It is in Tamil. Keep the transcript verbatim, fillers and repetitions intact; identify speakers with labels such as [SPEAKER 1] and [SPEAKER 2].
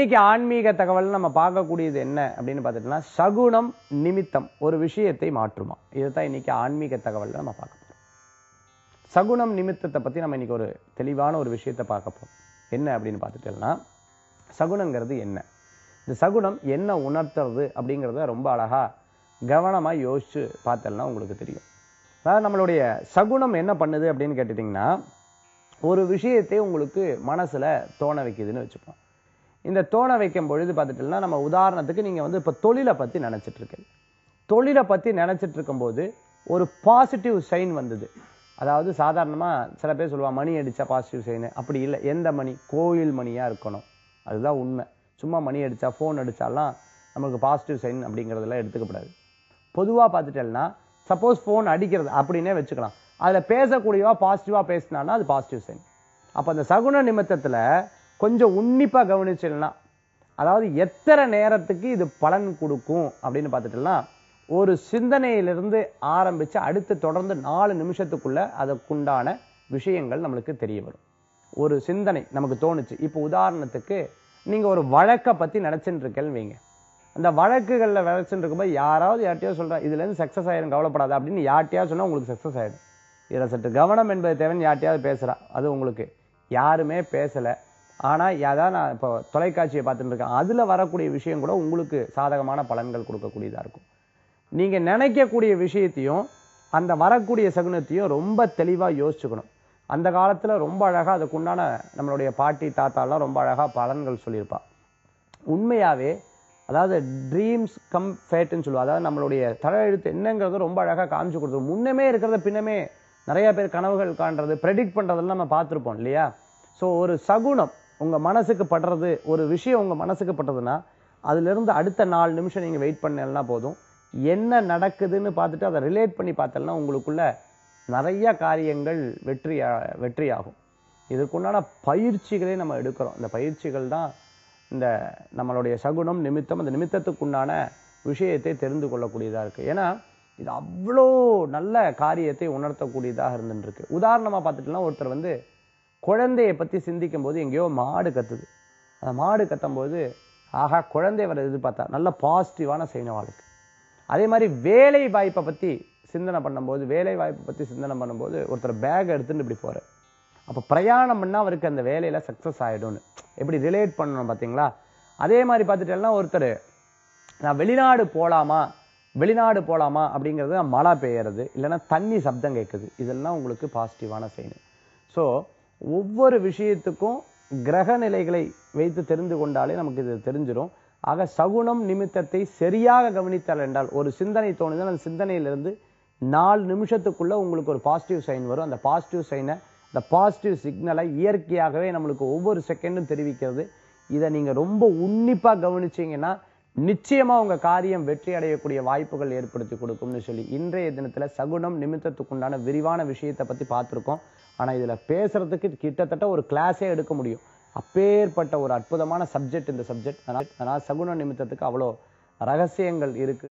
[SPEAKER 1] இன்னைக்கு ஆன்மீக தகவல் நம்ம பார்க்கக்கூடியது என்ன அப்படின்னு பார்த்துட்டோம்னா, சகுனம் நிமித்தம் ஒரு விஷயத்தை மாற்றுமா. இதுதான் இன்னைக்கு ஆன்மீக தகவல் நம்ம பார்க்க போறோம். சகுனம் நிமித்தத்தை பத்தி நம்ம இன்னைக்கு ஒரு தெளிவான ஒரு விஷயத்தை பார்க்க போறோம். என்ன அப்படின்னு பார்த்துட்டோம்னா, சகுனங்கிறது என்ன, இந்த சகுனம் என்ன உணர்த்துறது அப்படிங்கிறத ரொம்ப அழகா கவனமா யோசிச்சு பார்த்தோம்னா உங்களுக்கு தெரியும். அதாவது நம்மளுடைய சகுனம் என்ன பண்ணுது அப்படின்னு கேட்டுட்டீங்கன்னா, ஒரு விஷயத்தை உங்களுக்கு மனசுல தோண வைக்குதுன்னு வச்சுப்போம். இந்த தோண வைக்கும் பொழுது பார்த்துட்டோம்னா, நம்ம உதாரணத்துக்கு நீங்க வந்து இப்ப தொழிலை பத்தி நினைச்சிட்டு இருக்கீங்க. தொழிலை பத்தி நினைச்சிட்டு இருக்கும்போது ஒரு பாசிட்டிவ் சைன் வந்தது. அதாவது சாதாரணமா சில பேர் சொல்லுவாங்க மணி அடிச்சா பாசிட்டிவ் சைன். அப்படி இல்லை. எந்த மணி? கோயில் மணியா இருக்கணும். அதுதான் உண்மை. சும்மா மணி அடிச்சா ஃபோன் அடிச்சாலாம் நமக்கு பாசிட்டிவ் சைன் அப்படிங்கிறதெல்லாம் எடுத்துக்கப்படாது. பொதுவாக பார்த்துட்டேன்னா, சப்போஸ் ஃபோன் அடிக்கிறது அப்படின்னே வச்சுக்கலாம். அதில் பேசக்கூடியவா பாசிட்டிவாக பேசினான்னா அது பாசிட்டிவ் சைன். அப்போ அந்த சகுன நிமித்தத்தில் கொஞ்சம் உன்னிப்பாக கவனிச்சிடனா, அதாவது எத்தனை நேரத்துக்கு இது பலன் கொடுக்கும் அப்படின்னு பார்த்துட்டோம்னா, ஒரு சிந்தனையிலிருந்து ஆரம்பித்து அடுத்து தொடர்ந்து நாலு நிமிஷத்துக்குள்ள அதற்குண்டான விஷயங்கள் நம்மளுக்கு தெரிய வரும். ஒரு சிந்தனை நமக்கு தோணுச்சு. இப்போ உதாரணத்துக்கு நீங்கள் ஒரு வழக்கை பற்றி நினச்சிட்டு இருக்கேன்னு வைங்க. அந்த வழக்குகளில் விளைச்சுட்டு இருக்கும்போது யாராவது யார்ட்டையோ சொல்கிறா இதுலேருந்து சக்ஸஸ் ஆயிரும் கவலைப்படாது அப்படின்னு யார்ட்டையாவது சொன்னால் உங்களுக்கு சக்ஸஸ் ஆகிடும். இதில் சற்று கவனம் என்பது தேவைன்னு யார்ட்டையாவது பேசுகிறா, அது உங்களுக்கு யாருமே பேசலை. ஆனால் யாராவது நான் இப்போ தொலைக்காட்சியை பார்த்துட்டு இருக்கேன், அதில் வரக்கூடிய விஷயம் கூட உங்களுக்கு சாதகமான பலன்கள் கொடுக்கக்கூடியதாக இருக்கும். நீங்கள் நினைக்கக்கூடிய விஷயத்தையும் அந்த வரக்கூடிய சகுனத்தையும் ரொம்ப தெளிவாக யோசிச்சுக்கணும். அந்த காலத்தில் ரொம்ப அழகாக அதுக்குண்டான நம்மளுடைய பாட்டி தாத்தாலாம் ரொம்ப அழகாக பலன்கள் சொல்லியிருப்பா. உண்மையாகவே அதாவது ட்ரீம்ஸ் கம் ஃபேட்டுன்னு சொல்லுவாள். அதாவது நம்மளுடைய தலையெழுத்து என்னங்கிறத ரொம்ப அழகாக காமிச்சு கொடுத்துரும். முன்னமே இருக்கிறத பின்னமே நிறைய பேர் கனவுகள் காண்றது ப்ரெடிக்ட் பண்ணுறதெல்லாம் நம்ம பார்த்துருப்போம் இல்லையா. ஸோ ஒரு சகுனம் உங்கள் மனசுக்கு படுறது, ஒரு விஷயம் உங்கள் மனசுக்கு பட்டதுன்னா அதுலேருந்து அடுத்த நாலு நிமிஷம் நீங்கள் வெயிட் பண்ணலன்னா போதும். என்ன நடக்குதுன்னு பார்த்துட்டு அதை ரிலேட் பண்ணி பார்த்தோம்னா உங்களுக்குள்ள நிறைய காரியங்கள் வெற்றி வெற்றியாகும். இதற்குண்டான பயிற்சிகளே நம்ம எடுக்கிறோம். இந்த பயிற்சிகள் தான் இந்த நம்மளுடைய சகுனம் நிமித்தம், அந்த நிமித்தத்துக்குண்டான விஷயத்தை தெரிந்து கொள்ளக்கூடியதாக இருக்குது. ஏன்னா இது அவ்வளோ நல்ல காரியத்தை உணர்த்தக்கூடியதாக இருந்துருக்கு. உதாரணமாக பார்த்துட்டுலாம் ஒருத்தர் வந்து குழந்தையை பற்றி சிந்திக்கும் போது எங்கேயோ மாடு கத்துது. அந்த மாடு கத்தும் போது ஆஹா குழந்தை வர எதிர்பார்த்தா நல்ல பாசிட்டிவான செய்யணவாளுக்கு. அதே மாதிரி வேலை வாய்ப்பை பற்றி சிந்தனை பண்ணும்போது வேலை வாய்ப்பை பற்றி சிந்தனை பண்ணும்போது ஒருத்தர் பேக் எடுத்துட்டு இப்படி போகிறார். அப்போ பிரயாணம் பண்ணால் அவருக்கு அந்த வேலையில் சக்ஸஸ் ஆகிடும்னு எப்படி ரிலேட் பண்ணணும் பார்த்தீங்களா. அதே மாதிரி பார்த்துட்டேன்னா ஒருத்தர் நான் வெளிநாடு போகலாமா வெளிநாடு போகலாமா அப்படிங்கிறது மழை பெய்யறது இல்லைன்னா தண்ணி சப்தம் கேட்குது, இதெல்லாம் உங்களுக்கு பாசிட்டிவான சைனு. ஸோ ஒவ்வொரு விஷயத்துக்கும் கிரக நிலைகளை வைத்து தெரிந்து கொண்டாலே நமக்கு இது தெரிஞ்சிடும். ஆக சகுனம் நிமித்தத்தை சரியாக கவனித்தால் என்றால் ஒரு சிந்தனை தோணுது, அந்த சிந்தனையிலிருந்து நாலு நிமிஷத்துக்குள்ள உங்களுக்கு ஒரு பாசிட்டிவ் சைன் வரும். அந்த பாசிட்டிவ் சைனை இந்த பாசிட்டிவ் சிக்னலை இயற்கையாகவே நம்மளுக்கு ஒவ்வொரு செகண்டும் தெரிவிக்கிறது. இதை நீங்கள் ரொம்ப உன்னிப்பாக கவனிச்சிங்கன்னா நிச்சயமாக உங்கள் காரியம் வெற்றி அடையக்கூடிய வாய்ப்புகள் ஏற்படுத்தி கொடுக்கும்னு சொல்லி இன்றைய தினத்தில் சகுனம் நிமித்தத்துக்குண்டான விரிவான விஷயத்தை பற்றி பார்த்துருக்கோம். ஆனால் இதில் பேசுறதுக்கு கிட்டத்தட்ட ஒரு கிளாஸே எடுக்க முடியும். அப்பேற்பட்ட ஒரு அற்புதமான சப்ஜெக்ட் இந்த சப்ஜெக்ட். அதனால் சகுன நிமித்தத்துக்கு அவ்வளோ ரகசியங்கள் இருக்குது.